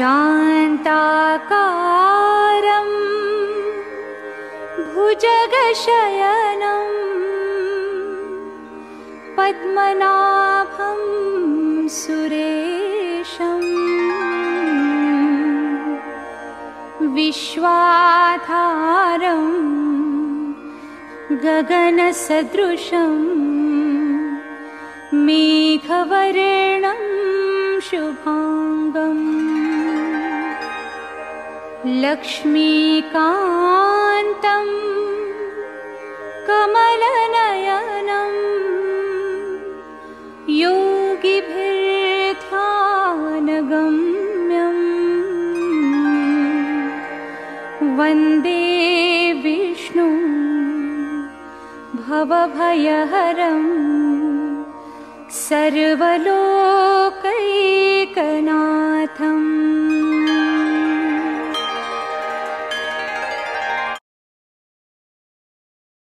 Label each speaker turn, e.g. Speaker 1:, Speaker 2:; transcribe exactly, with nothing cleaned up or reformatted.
Speaker 1: शान्ताकारं भुजगशयनं पद्मनाभं सुरेशं विश्वाधारं गगनसदृशं मेघवर्णं शुभांगम् लक्ष्मीकान्तं कमलनयनं योगिभिर्ध्यानगम्यं वन्दे विष्णुं भवभयहरं सर्वलोकैकनाथम्।